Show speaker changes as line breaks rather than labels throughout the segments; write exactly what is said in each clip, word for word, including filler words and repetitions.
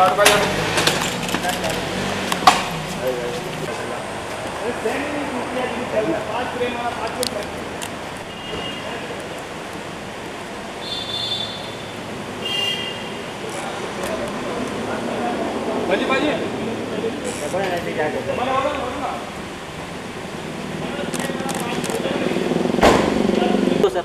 बाजी बाजी तो सर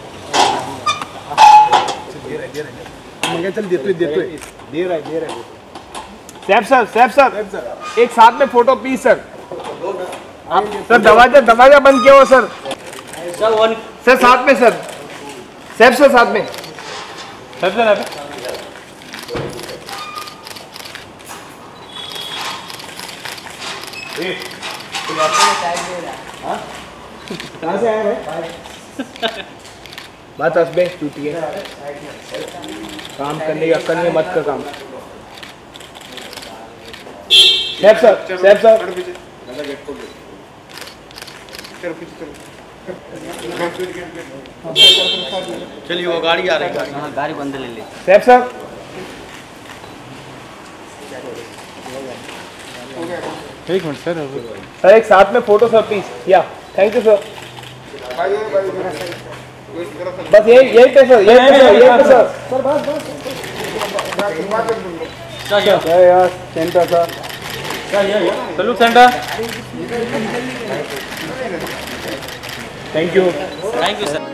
मंगे चल देते देते दे रहा है दे रहा है
सैफ सर सैफ सर एक साथ में फोटो प्लीज सर। सर दरवाजा दरवाजा बंद किया हुआ सर।
सर वन
सर साथ में सर सैफ सर साथ में
सर सर
कहाँ से आया है बात हंसबे टूटी है काम करने की अक्ल में मत कर काम। सैफ सर सैफ सर
चलिए वो गाड़ी आ रही है। हाँ गाड़ी बंद ले ले
सैफ सर
एक मिनट सर
सर एक साथ में फोटो सर प्लीज या थैंक यू सर। बस यही यही पे सर यही पे सर यही पे सर सर बस बस
सर
यार centre sir
salute centre
thank you
thank you sir.